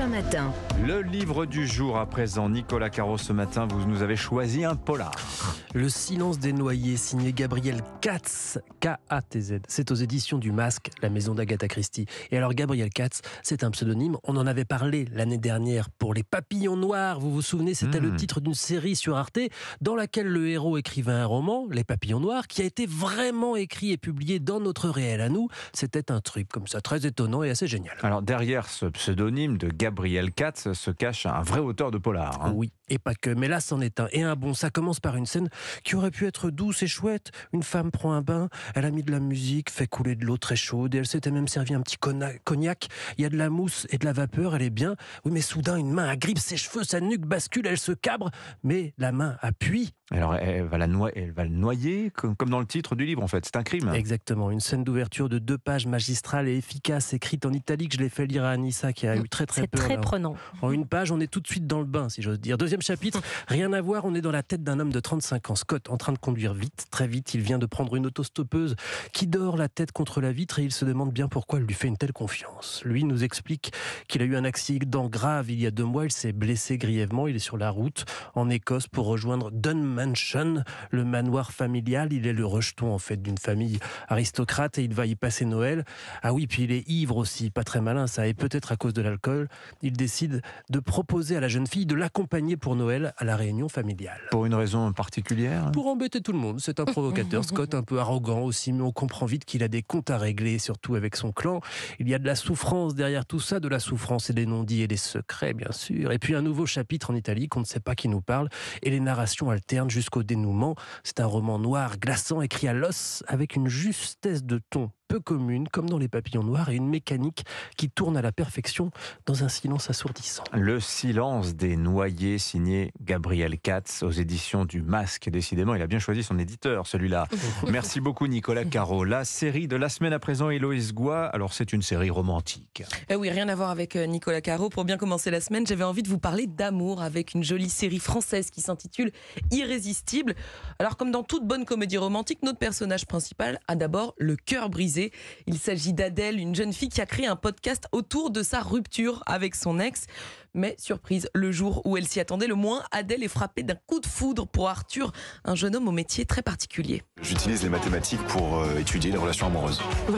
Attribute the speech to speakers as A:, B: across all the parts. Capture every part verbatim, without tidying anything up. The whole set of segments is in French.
A: un matin.
B: Le livre du jour à présent. Nicolas Caro, ce matin, vous nous avez choisi un polar.
C: Le silence des noyés, signé Gabriel Katz, K A T Z. C'est aux éditions du Masque, la maison d'Agatha Christie. Et alors Gabriel Katz, c'est un pseudonyme. On en avait parlé l'année dernière pour Les Papillons Noirs. Vous vous souvenez, c'était mmh. le titre d'une série sur Arte dans laquelle le héros écrivait un roman, Les Papillons Noirs, qui a été vraiment écrit et publié dans notre réel à nous. C'était un truc comme ça, très étonnant et assez génial.
B: Alors derrière ce pseudonyme de Gabriel Katz se cache un vrai auteur de polar. Hein.
C: Oui, et pas que, mais là c'en est un. Et un bon, ça commence par une scène qui aurait pu être douce et chouette. Une femme prend un bain, elle a mis de la musique, fait couler de l'eau très chaude, et elle s'était même servi un petit cognac. Il y a de la mousse et de la vapeur, elle est bien. Oui, mais soudain, une main agrippe ses cheveux, sa nuque bascule, elle se cabre, mais la main appuie.
B: Alors elle va, la noyer, elle va le noyer, comme, comme dans le titre du livre en fait, c'est un crime.
C: Exactement, une scène d'ouverture de deux pages magistrale et efficace, écrite en italique. Je l'ai fait lire à Anissa qui a eu très très
D: c'est
C: peur.
D: C'est très
C: là.
D: prenant.
C: En une page, on est tout de suite dans le bain, si j'ose dire. Deuxième chapitre, rien à voir, on est dans la tête d'un homme de trente-cinq ans, Scott, en train de conduire vite, très vite. Il vient de prendre une autostoppeuse qui dort la tête contre la vitre et il se demande bien pourquoi elle lui fait une telle confiance. Lui nous explique qu'il a eu un accident grave il y a deux mois, il s'est blessé grièvement, il est sur la route en Écosse pour rejoindre Dunn Mansion, le manoir familial. Il est le rejeton en fait d'une famille aristocrate et il va y passer Noël. Ah oui, puis il est ivre aussi, pas très malin ça, et peut-être à cause de l'alcool, il décide de proposer à la jeune fille de l'accompagner pour Noël à la réunion familiale.
B: Pour une raison particulière ?
C: Pour embêter tout le monde. C'est un provocateur, Scott, un peu arrogant aussi, mais on comprend vite qu'il a des comptes à régler, surtout avec son clan. Il y a de la souffrance derrière tout ça, de la souffrance et des non-dits et des secrets, bien sûr. Et puis un nouveau chapitre en italique, on ne sait pas qui nous parle, et les narrations alternent jusqu'au dénouement. C'est un roman noir, glaçant, écrit à l'os, avec une justesse de ton peu commune, comme dans Les Papillons Noirs, et une mécanique qui tourne à la perfection dans un silence assourdissant.
B: Le silence des noyés, signé Gabriel Katz, aux éditions du Masque. Décidément, il a bien choisi son éditeur, celui-là. Merci beaucoup, Nicolas Caro. La série de la semaine à présent, Héloïse Goua. Alors, c'est une série romantique.
E: Eh oui, rien à voir avec Nicolas Caro. Pour bien commencer la semaine, j'avais envie de vous parler d'amour avec une jolie série française qui s'intitule Irrésistible. Alors, comme dans toute bonne comédie romantique, notre personnage principal a d'abord le cœur brisé. Il s'agit d'Adèle, une jeune fille qui a créé un podcast autour de sa rupture avec son ex. Mais surprise, le jour où elle s'y attendait le moins, Adèle est frappée d'un coup de foudre pour Arthur, un jeune homme au métier très particulier.
F: J'utilise les mathématiques pour euh, étudier les relations amoureuses.
G: Vraiment ?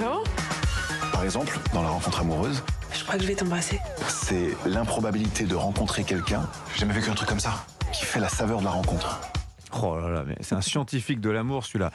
F: Par exemple, dans la rencontre amoureuse,
G: je crois que je vais t'embrasser.
F: C'est l'improbabilité de rencontrer quelqu'un, j'ai jamais vécu un truc comme ça, qui fait la saveur de la rencontre.
B: Oh là là, mais c'est un scientifique de l'amour celui-là.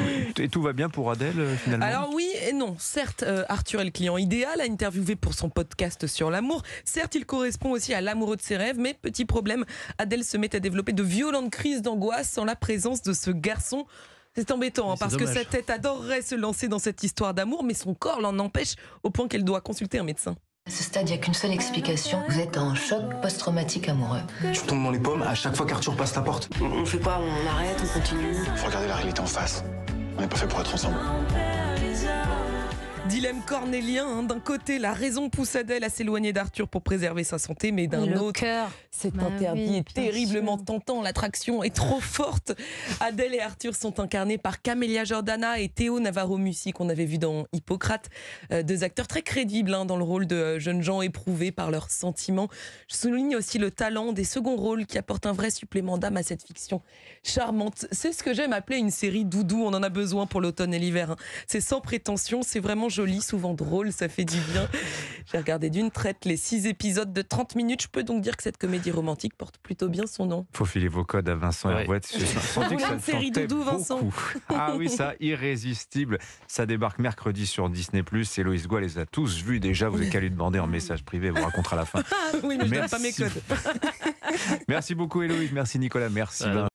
B: Et tout va bien pour Adèle finalement ?
E: Alors oui et non. Certes, euh, Arthur est le client idéal à interviewer pour son podcast sur l'amour. Certes, il correspond aussi à l'amoureux de ses rêves. Mais petit problème, Adèle se met à développer de violentes crises d'angoisse en la présence de ce garçon. C'est embêtant hein, parce dommage. que sa tête adorerait se lancer dans cette histoire d'amour, mais son corps l'en empêche au point qu'elle doit consulter un médecin.
H: À ce stade, il n'y a qu'une seule explication. Vous êtes en choc post-traumatique amoureux.
I: Je tombe dans les pommes à chaque fois qu'Arthur passe la porte.
G: On fait quoi ? On arrête, on continue ?
F: Faut regarder la réalité en face. On n'est pas fait pour être ensemble.
E: Dilemme cornélien, hein. D'un côté, la raison pousse Adèle à s'éloigner d'Arthur pour préserver sa santé, mais d'un
D: le
E: autre,
D: cœur.
E: cet
D: bah
E: interdit
D: oui,
E: est terriblement
D: sûr.
E: tentant, l'attraction est trop forte. Adèle et Arthur sont incarnés par Camélia Jordana et Théo Navarro-Mussi, qu'on avait vu dans Hippocrate, euh, deux acteurs très crédibles hein, dans le rôle de euh, jeunes gens éprouvés par leurs sentiments. Je souligne aussi le talent des seconds rôles qui apportent un vrai supplément d'âme à cette fiction charmante. C'est ce que j'aime appeler une série doudou, on en a besoin pour l'automne et l'hiver. Hein. C'est sans prétention, c'est vraiment joli, souvent drôle, ça fait du bien. J'ai regardé d'une traite les six épisodes de trente minutes. Je peux donc dire que cette comédie romantique porte plutôt bien son nom.
B: Faut filer vos codes à Vincent
C: ouais.
B: Herouette. J'ai senti que ça
E: une série doudou, Vincent.
B: Ah oui, ça, Irrésistible. Ça débarque mercredi sur Disney plus. Héloïse Goua les a tous vus déjà. Vous n'avez qu'à lui demander en message privé, elle vous racontera à la fin.
E: Oui, mais je
B: Merci.
E: donne pas mes codes.
B: Merci beaucoup Héloïse, merci Nicolas, merci Vincent.